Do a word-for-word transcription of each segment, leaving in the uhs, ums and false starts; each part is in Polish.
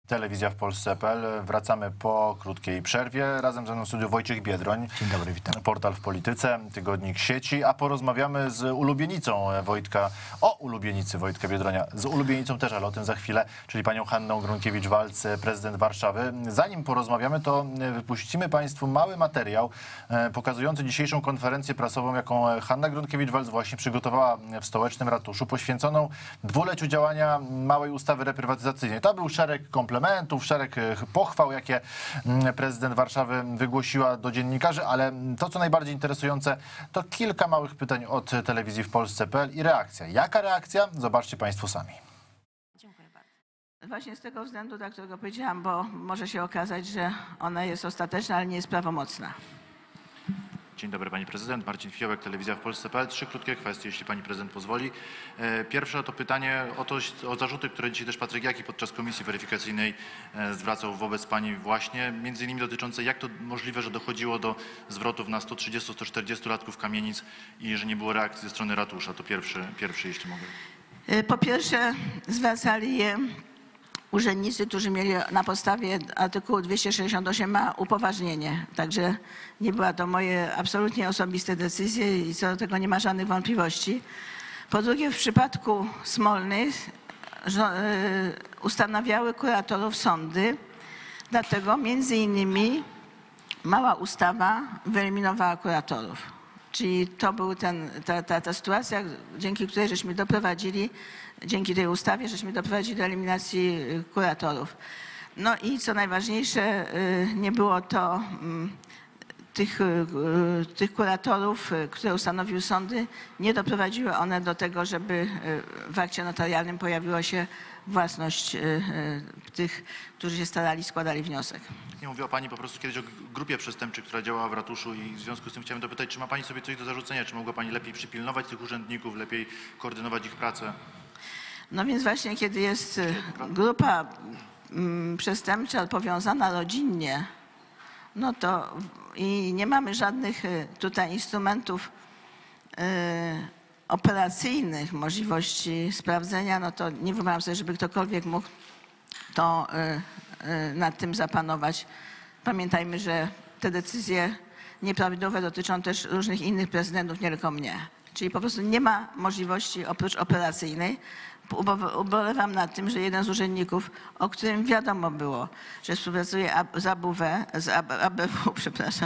Telewizja w Polsce kropka pe el. Wracamy po krótkiej przerwie. Razem ze mną w studiu Wojciech Biedroń. Dzień dobry, witam. Portal w Polityce, tygodnik sieci, a porozmawiamy z ulubienicą Wojtka, o ulubienicy Wojtka Biedronia, z ulubienicą też, ale o tym za chwilę, czyli panią Hanną Gronkiewicz-Waltz, prezydent Warszawy. Zanim porozmawiamy, to wypuścimy państwu mały materiał pokazujący dzisiejszą konferencję prasową, jaką Hanna Gronkiewicz-Waltz właśnie przygotowała w stołecznym ratuszu, poświęconą dwuleciu działania małej ustawy reprywatyzacyjnej. To był szereg komplementów, szereg pochwał, jakie prezydent Warszawy wygłosiła do dziennikarzy, ale to, co najbardziej interesujące, to kilka małych pytań od telewizji w Polsce kropka pe el i reakcja. Jaka reakcja? Zobaczcie państwo sami. Dziękuję bardzo. Właśnie z tego względu, tak którego powiedziałam, bo może się okazać, że ona jest ostateczna, ale nie jest prawomocna. Dzień dobry pani prezydent. Marcin Fiołek, Telewizja w Polsce kropka pe el. Trzy krótkie kwestie, jeśli pani prezydent pozwoli. Pierwsze to pytanie o, to, o zarzuty, które dzisiaj też Patryk Jaki podczas komisji weryfikacyjnej zwracał wobec pani właśnie, między innymi dotyczące, jak to możliwe, że dochodziło do zwrotów na sto trzydzieści sto czterdzieści latków kamienic i że nie było reakcji ze strony ratusza. To pierwszy, pierwszy jeśli mogę. Po pierwsze zwracali je urzędnicy, którzy mieli na podstawie artykułu dwieście sześćdziesiąt osiem a upoważnienie. Także nie była to moje absolutnie osobiste decyzje i co do tego nie ma żadnych wątpliwości. Po drugie, w przypadku Smolny ustanawiały kuratorów sądy, dlatego między innymi mała ustawa wyeliminowała kuratorów. Czyli to była ta, ta, ta sytuacja, dzięki której żeśmy doprowadzili, dzięki tej ustawie, żeśmy doprowadzili do eliminacji kuratorów. No i co najważniejsze, nie było to tych, tych kuratorów, które ustanowiły sądy, nie doprowadziły one do tego, żeby w akcie notarialnym pojawiła się własność tych, którzy się starali, składali wniosek. Nie mówiła pani po prostu kiedyś o grupie przestępczej, która działała w ratuszu i w związku z tym chciałem dopytać, czy ma pani sobie coś do zarzucenia, czy mogła pani lepiej przypilnować tych urzędników, lepiej koordynować ich pracę? No więc właśnie, kiedy jest grupa przestępcza powiązana rodzinnie, no to i nie mamy żadnych tutaj instrumentów operacyjnych, możliwości sprawdzenia, no to nie wyobrażam sobie, żeby ktokolwiek mógł to nad tym zapanować. Pamiętajmy, że te decyzje nieprawidłowe dotyczą też różnych innych prezydentów, nie tylko mnie. Czyli po prostu nie ma możliwości oprócz operacyjnej. Ubolewam nad tym, że jeden z urzędników, o którym wiadomo było, że współpracuje z A B W, z A B W, przepraszam,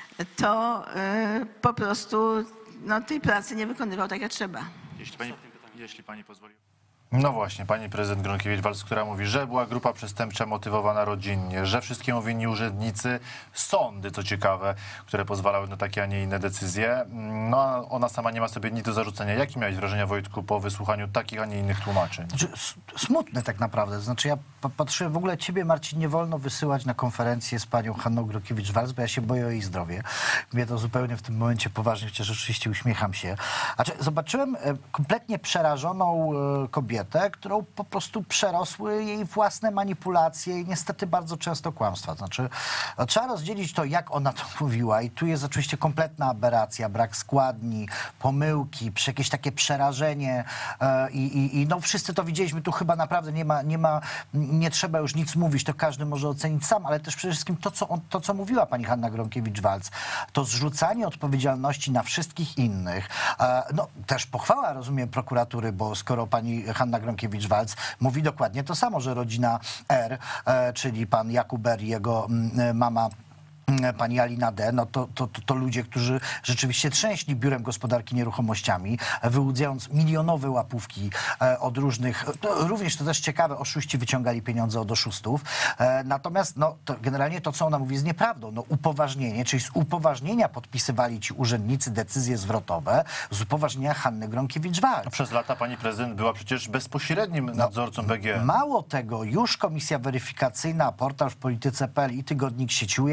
to po prostu no, tej pracy nie wykonywał tak, jak trzeba. Jeśli pani, jeśli pani pozwoli. No właśnie, pani prezydent Gronkiewicz-Waltz, która mówi, że była grupa przestępcza motywowana rodzinnie, że wszystkiemu winni urzędnicy, sądy, co ciekawe, które pozwalały na takie, a nie inne decyzje. No, ona sama nie ma sobie nic do zarzucenia. Jakie miałeś wrażenia, Wojtku, po wysłuchaniu takich, a nie innych tłumaczeń? Smutne tak naprawdę. Znaczy ja patrzę, w ogóle ciebie, Marcin, nie wolno wysyłać na konferencję z panią Hanną Gronkiewicz-Waltz, bo ja się boję o jej zdrowie. Mnie to zupełnie w tym momencie poważnie, chociaż oczywiście uśmiecham się. Znaczy, zobaczyłem kompletnie przerażoną kobietę, którą po prostu przerosły jej własne manipulacje i niestety bardzo często kłamstwa. Znaczy, trzeba rozdzielić to, jak ona to mówiła i tu jest oczywiście kompletna aberracja, brak składni, pomyłki, jakieś takie przerażenie i, i, i no wszyscy to widzieliśmy, tu chyba naprawdę nie ma, nie ma, nie trzeba już nic mówić, to każdy może ocenić sam, ale też przede wszystkim to, co, on, to, co mówiła pani Hanna Gronkiewicz-Waltz, to zrzucanie odpowiedzialności na wszystkich innych. No też pochwała, rozumiem, prokuratury, bo skoro pani Hanna Gronkiewicz-Waltz mówi dokładnie to samo, że rodzina R, e, czyli pan Jakub R i jego m, mama pani Alina D., no to, to, to, to ludzie, którzy rzeczywiście trzęśli Biurem Gospodarki Nieruchomościami, wyłudzając milionowe łapówki e, od różnych, to również to też ciekawe, oszuści wyciągali pieniądze od oszustów. E, natomiast no, to generalnie to, co ona mówi, jest nieprawdą. No, upoważnienie, czyli z upoważnienia podpisywali ci urzędnicy decyzje zwrotowe, z upoważnienia Hanny Gronkiewicz-Waltz. Przez lata pani prezydent była przecież bezpośrednim nadzorcą B G. Mało tego, już komisja weryfikacyjna, portal w Polityce kropka pe el i tygodnik sieci ujawniliśmy,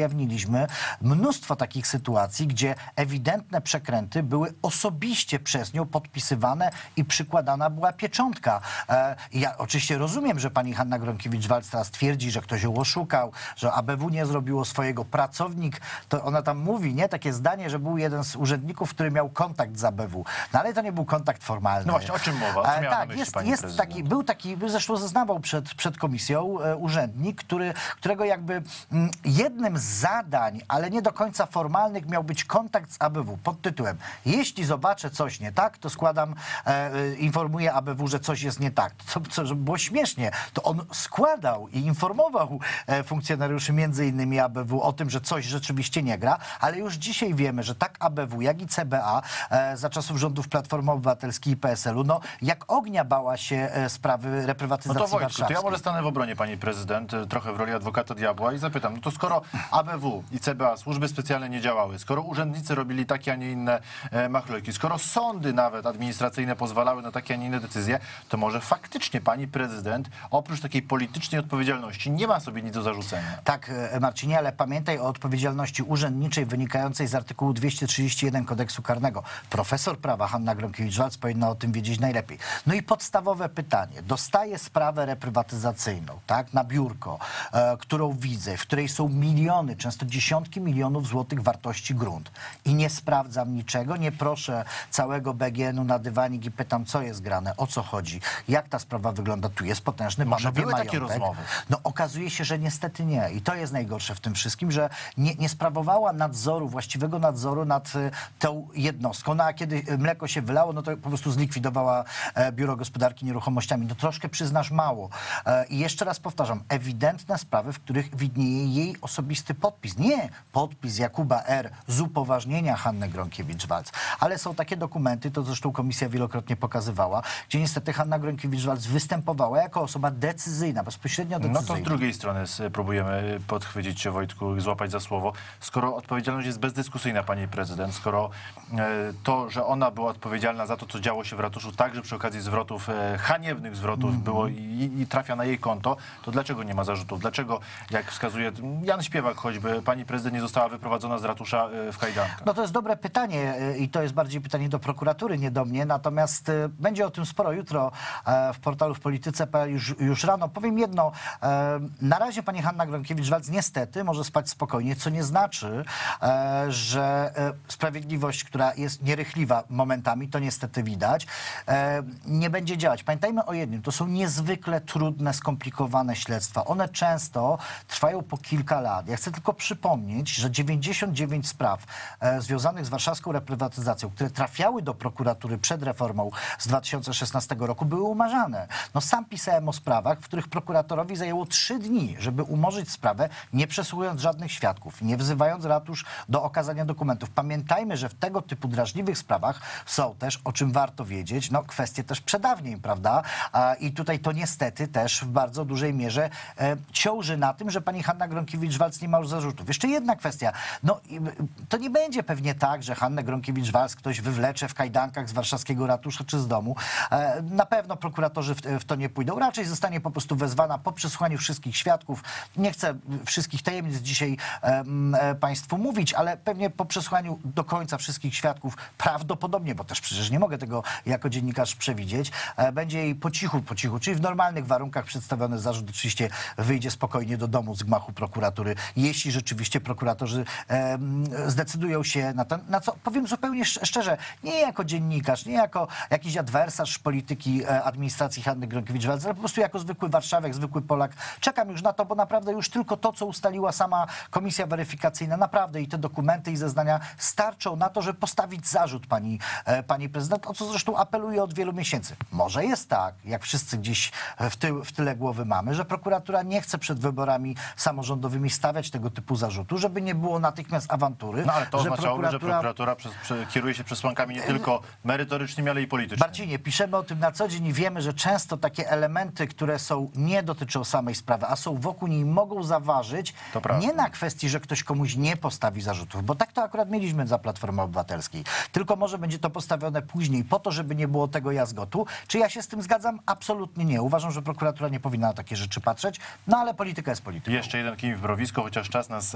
mieliśmy mnóstwo takich sytuacji, gdzie ewidentne przekręty były osobiście przez nią podpisywane i przykładana była pieczątka. E, ja oczywiście rozumiem, że pani Hanna Gronkiewicz-Waltz teraz twierdzi, że ktoś ją oszukał, że A B W nie zrobiło swojego. Pracownik, to ona tam mówi, nie? Takie zdanie, że był jeden z urzędników, który miał kontakt z A B W. No ale to nie był kontakt formalny. No właśnie, o czym mowa? Co E, miała na tak, myśli jest, pani jest prezydent? taki, był taki, zresztą zeznawał przed, przed komisją e, urzędnik, który, którego jakby mm, jednym z zadań, ale nie do końca formalnych, miał być kontakt z A B W pod tytułem: jeśli zobaczę coś nie tak, to składam, e, e, informuję A B W, że coś jest nie tak. Co, co, żeby było śmiesznie, to on składał i informował e, funkcjonariuszy między innymi A B W o tym, że coś rzeczywiście nie gra, ale już dzisiaj wiemy, że tak A B W, jak i C B A e, za czasów rządów Platformy Obywatelskiej i P S L u, no jak ognia bała się e, sprawy No reprywatyzacji to Wojtku, to warszawskiej. ja może stanę w obronie pani prezydent, y, trochę w roli adwokata diabła i zapytam, no to skoro A B W i C B A, służby specjalne nie działały, skoro urzędnicy robili takie, a nie inne e, machlojki, skoro sądy nawet administracyjne pozwalały na takie, a nie inne decyzje, to może faktycznie pani prezydent oprócz takiej politycznej odpowiedzialności nie ma sobie nic do zarzucenia. Tak, e, Marcinie, ale pamiętaj o odpowiedzialności urzędniczej wynikającej z artykułu dwieście trzydzieści jeden Kodeksu Karnego. Profesor prawa Hanna Gronkiewicz-Waltz powinna o tym wiedzieć najlepiej. No i podstawowe pytanie. Dostaję sprawę reprywatyzacyjną, tak, na biurko, e, którą widzę, w której są miliony, często dziesiątki milionów złotych wartości grunt. I nie sprawdzam niczego, nie proszę całego B G N u na dywanik i pytam, co jest grane, o co chodzi, jak ta sprawa wygląda. Tu jest potężny Może panowie były takie majątek. rozmowy? No okazuje się, że niestety nie. I to jest najgorsze w tym wszystkim, że nie, nie sprawowała nadzoru, właściwego nadzoru nad y, tą jednostką. No a kiedy mleko się wylało, no to po prostu zlikwidowała e, Biuro Gospodarki Nieruchomościami. No troszkę przyznasz mało. E, I jeszcze raz powtarzam, ewidentne sprawy, w których widnieje jej osobisty podpis. Nie podpis Jakuba R. z upoważnienia Hanny Gronkiewicz-Waltz, ale są takie dokumenty, to zresztą komisja wielokrotnie pokazywała, gdzie niestety Hanna Gronkiewicz-Waltz występowała jako osoba decyzyjna, bezpośrednio decyzyjna. No to z drugiej strony s- próbujemy podchwycić się, Wojtku, i złapać za słowo. Skoro odpowiedzialność jest bezdyskusyjna, pani prezydent, skoro e, to, że ona była odpowiedzialna za to, co działo się w ratuszu, także przy okazji zwrotów, e, haniebnych zwrotów Mhm. było i, i trafia na jej konto, to dlaczego nie ma zarzutów? Dlaczego, jak wskazuje Jan Śpiewak choćby, pani prezydent nie została wyprowadzona z ratusza e, w kajdankach? No to jest dobre pytanie y, i to jest bardziej pytanie do prokuratury, nie do mnie. Natomiast y, będzie o tym sporo jutro e, w portalu w Polityce kropka p l już, już rano. Powiem jedno. E, na razie pani Hanna Gronkiewicz-Waltz niestety może spać spokojnie, co nie znaczy, e, że e, sprawiedliwość, która jest nierychliwa momentami, to niestety widać, e, nie będzie działać. Pamiętajmy o jednym. To są niezwykle trudne, skomplikowane śledztwa. One często trwają po kilka lat. Ja chcę tylko przypomnieć, że dziewięćdziesiąt dziewięć spraw e, związanych z warszawską reprywatyzacją, które trafiały do prokuratury przed reformą z dwa tysiące szesnastego roku, były umarzane. No sam pisałem o sprawach, w których prokuratorowi zajęło trzy dni, żeby umorzyć sprawę, nie przesłuchując żadnych świadków, nie wzywając ratusz do okazania dokumentów. Pamiętajmy, że w tego typu drażliwych sprawach są też, o czym warto wiedzieć, no kwestie też przedawnień, prawda? A, I tutaj to niestety też w bardzo dużej mierze e, ciąży na tym, że pani Hanna Gronkiewicz-Waltz nie ma już zarzutów. Jeszcze jedna kwestia. No i, to nie będzie pewnie tak, że Hannę Gronkiewicz-Waltz ktoś wywlecze w kajdankach z warszawskiego ratusza czy z domu. E, na pewno prokuratorzy w, w to nie pójdą. Raczej zostanie po prostu wezwana po przesłuchaniu wszystkich świadków. Nie chcę wszystkich tajemnic dzisiaj e, e, państwu mówić, ale pewnie po przesłuchaniu do końca wszystkich świadków prawdopodobnie, bo też przecież nie mogę tego jako dziennikarz przewidzieć, e, będzie jej po cichu, po cichu, czyli w normalnych warunkach przedstawiony zarzut. Oczywiście wyjdzie spokojnie do domu z gmachu prokuratury, jeśli rzeczywiście prokuratorzy e, zdecydują się na to, na co powiem zupełnie sz- szczerze, nie jako dziennikarz, nie jako jakiś adwersarz polityki e, administracji Hanny Gronkiewicz-Waltz, ale po prostu jako zwykły Warszawiak, zwykły Polak. Czekam już na to, bo naprawdę już tylko to, co ustaliła sama komisja weryfikacyjna, naprawdę i te dokumenty i zeznania starczą na to, żeby postawić zarzut pani, e, pani prezydent, o co zresztą apeluję od wielu miesięcy. Może jest tak, jak wszyscy gdzieś w, tył, w tyle głowy mamy, że prokuratura nie chce przed wyborami samorządowymi stawiać tego typu zarzutu, żeby nie było natychmiast awantury. No ale to że oznaczałoby, że prokuratura przez, prze, kieruje się przesłankami nie tylko merytorycznymi, ale i politycznymi. Marcinie, piszemy o tym na co dzień i wiemy, że często takie elementy, które są nie dotyczą samej sprawy, a są wokół niej, mogą zaważyć To prawda. nie na kwestii, że ktoś komuś nie postawi zarzutów, bo tak to akurat mieliśmy za Platformy Obywatelskiej, tylko może będzie to postawione później po to, żeby nie było tego jazgotu. Czy ja się z tym zgadzam? Absolutnie nie. Uważam, że prokuratura nie powinna na takie rzeczy patrzeć, no ale polityka jest polityką. Jeszcze jeden kij w mrowisko, chociaż czas nas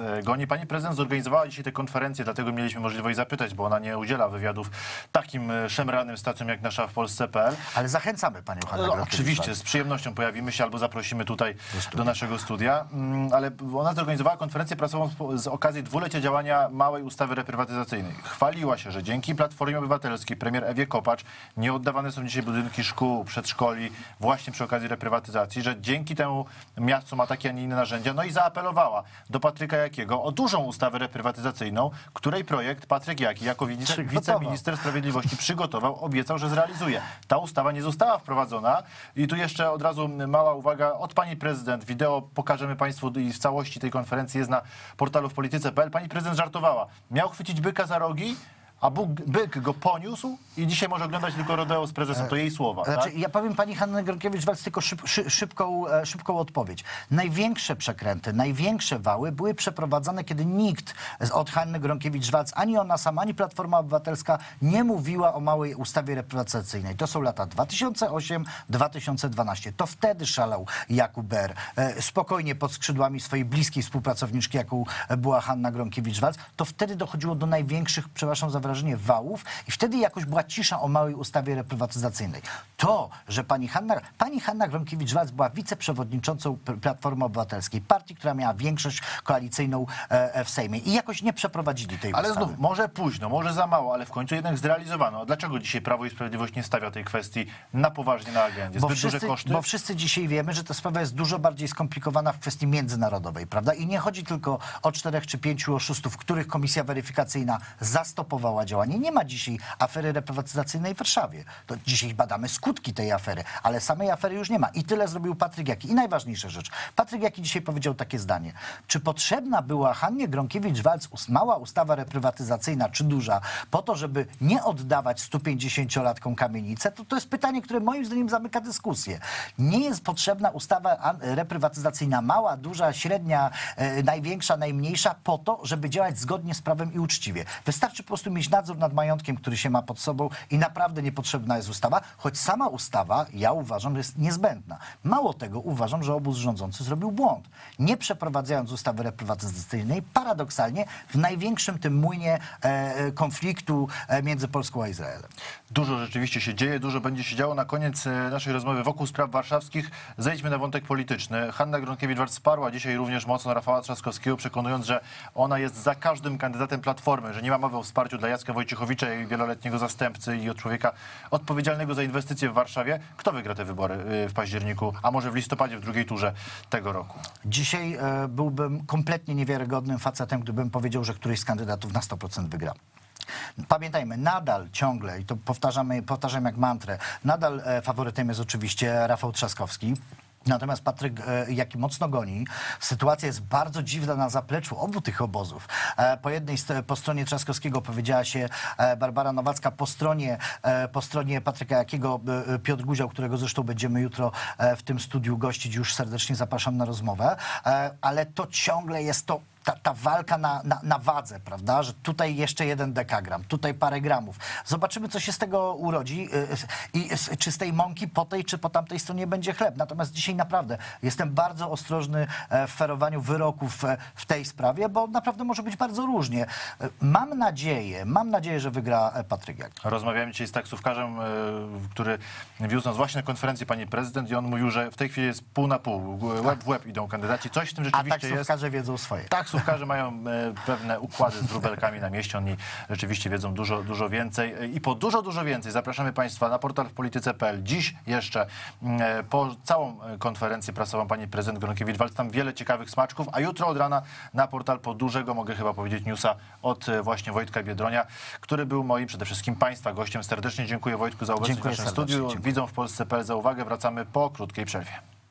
e, goni. Pani prezydent zorganizowała dzisiaj tę konferencję, dlatego mieliśmy możliwość zapytać, bo ona nie udziela wywiadów takim e, szemranym stacjom jak nasza w Polsce kropka p l. Ale zachęcamy panią Hannę No, Gronkiewicz. oczywiście, z przyjemnością pojawimy się albo zaprosimy tutaj do naszego studia, mm, ale ona zorganizowała konferencję prasową z, z okazji dwulecia działania małej ustawy reprywatyzacyjnej. Chwaliła się, że dzięki Platformie Obywatelskiej, premier Ewie Kopacz, nie oddawane są dzisiaj budynki szkół, przedszkoli właśnie przy okazji reprywatyzacji, że dzięki temu miasto ma takie, a nie inne narzędzia. No i zaapelowała do Patryka Jakiego o dużą ustawę reprywatyzacyjną, której projekt Patryk Jaki jako wice- Przygotował. wiceminister sprawiedliwości przygotował, obiecał, że zrealizuje. Ta ustawa nie została wprowadzona i tu jeszcze od razu mała uwaga od pani prezydent. Wideo pokażemy państwu i w całości tej konferencji jest na portalu w polityce kropka p l. Pani prezydent żartowała. Miał chwycić byka za rogi, a Bóg, byk go poniósł i dzisiaj może oglądać tylko rodeo z prezesem. To jej słowa. Znaczy, Tak? ja powiem pani Hanny Gronkiewicz-Waltz tylko szyb, szy, szybką, e, szybką odpowiedź. Największe przekręty, największe wały były przeprowadzane, kiedy nikt z- od Hanny Gronkiewicz-Waltz, ani ona sama, ani Platforma Obywatelska nie mówiła o małej ustawie reprywatyzacyjnej. To są lata dwa tysiące ósmy do dwa tysiące dwunastego. To wtedy szalał Jakub Ber. E, spokojnie pod skrzydłami swojej bliskiej współpracowniczki, jaką była Hanna Gronkiewicz-Waltz. To wtedy dochodziło do największych, przepraszam za wrażenie, wałów i wtedy jakoś była cisza o małej ustawie reprywatyzacyjnej. To, że pani Hanna, pani Hanna Gronkiewicz-Waltz była wiceprzewodniczącą P- Platformy Obywatelskiej, partii, która miała większość koalicyjną e, w Sejmie i jakoś nie przeprowadzili tej Ale ustawy. znów, może późno, może za mało, ale w końcu jednak zrealizowano. A dlaczego dzisiaj Prawo i Sprawiedliwość nie stawia tej kwestii na poważnie na agendzie? Bo Zbyt wszyscy, duże koszty? bo wszyscy dzisiaj wiemy, że ta sprawa jest dużo bardziej skomplikowana w kwestii międzynarodowej, prawda? I nie chodzi tylko o czterech czy pięciu oszustów, których komisja weryfikacyjna zastopowała działanie. Nie ma dzisiaj afery reprywatyzacyjnej w Warszawie. To dzisiaj badamy skutki tej afery, ale samej afery już nie ma. I tyle zrobił Patryk Jaki. I najważniejsza rzecz. Patryk Jaki dzisiaj powiedział takie zdanie. Czy potrzebna była Hannie Gronkiewicz-Waltz us- mała ustawa reprywatyzacyjna, czy duża, po to, żeby nie oddawać stu pięćdziesięciolatkom kamienicę? To, to jest pytanie, które moim zdaniem zamyka dyskusję. Nie jest potrzebna ustawa an- reprywatyzacyjna mała, duża, średnia, e, największa, najmniejsza po to, żeby działać zgodnie z prawem i uczciwie. Wystarczy po prostu mieć nadzór nad majątkiem, który się ma pod sobą i naprawdę niepotrzebna jest ustawa, choć sama ustawa, ja uważam, jest niezbędna. Mało tego, uważam, że obóz rządzący zrobił błąd. Nie przeprowadzając ustawy reprywatyzacyjnej, paradoksalnie w największym tym młynie e, konfliktu e, między Polską a Izraelem. Dużo rzeczywiście się dzieje, dużo będzie się działo. Na koniec e, naszej rozmowy wokół spraw warszawskich zejdźmy na wątek polityczny. Hanna Gronkiewicz-Waltz wsparła dzisiaj również mocno Rafała Trzaskowskiego, przekonując, że ona jest za każdym kandydatem Platformy, że nie ma mowy o wsparciu dla Jacka Wojciechowicza, jej wieloletniego zastępcy i od człowieka odpowiedzialnego za inwestycje w Warszawie. Kto wygra te wybory y, w październiku, a może w listopadzie, w drugiej turze tego roku? Dzisiaj e, byłbym kompletnie niewiarygodnym facetem, gdybym powiedział, że któryś z kandydatów na sto procent wygra. Pamiętajmy, nadal, ciągle, i to powtarzamy, powtarzam jak mantrę, nadal e, faworytem jest oczywiście Rafał Trzaskowski. Natomiast Patryk e, Jaki mocno goni. Sytuacja jest bardzo dziwna na zapleczu obu tych obozów. E, po jednej st- po stronie Trzaskowskiego powiedziała się e, Barbara Nowacka, po stronie, e, po stronie Patryka Jakiego e, Piotr Guział, którego zresztą będziemy jutro e, w tym studiu gościć. Już serdecznie zapraszam na rozmowę. E, ale to ciągle jest to Ta, ta walka na, na, na wadze, prawda, że tutaj jeszcze jeden dekagram, tutaj parę gramów. Zobaczymy, co się z tego urodzi y, i y, czy z tej mąki po tej, czy po tamtej stronie będzie chleb. Natomiast dzisiaj naprawdę jestem bardzo ostrożny e, w ferowaniu wyroków e, w tej sprawie, bo naprawdę może być bardzo różnie. E, Mam nadzieję, mam nadzieję, że wygra e, Patryk Jaki. Rozmawiałem dzisiaj z taksówkarzem, e, który wiózł nas właśnie na konferencję pani prezydent i on mówił, że w tej chwili jest pół na pół. Łeb w łeb idą kandydaci. Coś w tym A rzeczywiście jest. taksówkarze wiedzą swoje. Taksówkarze mają e, pewne układy z wróbelkami na mieście. Oni rzeczywiście wiedzą dużo, dużo więcej. E, I po dużo, dużo więcej zapraszamy państwa na portal w polityce kropka p l. Dziś jeszcze e, po całą e, konferencję prasową pani prezydent Gronkiewicz-Waltz. Tam wiele ciekawych smaczków, a jutro od rana na portal po dużego, mogę chyba powiedzieć, newsa od e, właśnie Wojtka Biedronia, który był moim, przede wszystkim państwa gościem. Serdecznie dziękuję Wojtku za obecność Dziękuję w naszym serdecznie, studiu. dziękuję. Widzą w Polsce kropka p l za uwagę. Wracamy po krótkiej przerwie.